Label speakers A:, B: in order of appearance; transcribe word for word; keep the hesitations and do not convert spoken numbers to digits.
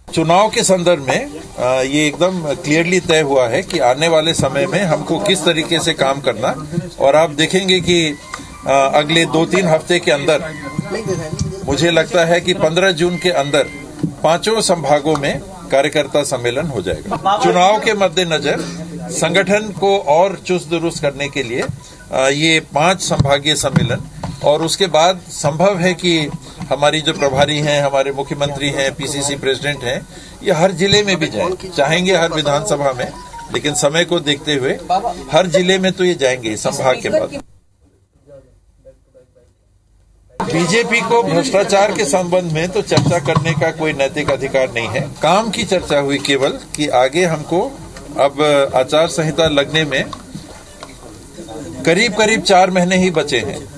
A: चुनाव के संदर्भ में ये एकदम क्लियरली तय हुआ है कि आने वाले समय में हमको किस तरीके से काम करना, और आप देखेंगे कि अगले दो तीन हफ्ते के अंदर मुझे लगता है कि पंद्रह जून के अंदर पांचों संभागों में कार्यकर्ता सम्मेलन हो जाएगा। चुनाव के मद्देनजर संगठन को और चुस्त दुरुस्त करने के लिए ये पांच संभागीय सम्मेलन, और उसके बाद संभव है कि हमारी जो प्रभारी हैं, हमारे मुख्यमंत्री हैं, पीसीसी प्रेसिडेंट हैं, ये हर जिले में भी जाएं, चाहेंगे हर विधानसभा में, लेकिन समय को देखते हुए हर जिले में तो ये जाएंगे संभाग के बाद। बीजेपी को भ्रष्टाचार के संबंध में तो चर्चा करने का कोई नैतिक अधिकार नहीं है। काम की चर्चा हुई केवल कि आगे हमको अब आचार संहिता लगने में करीब करीब चार महीने ही बचे हैं।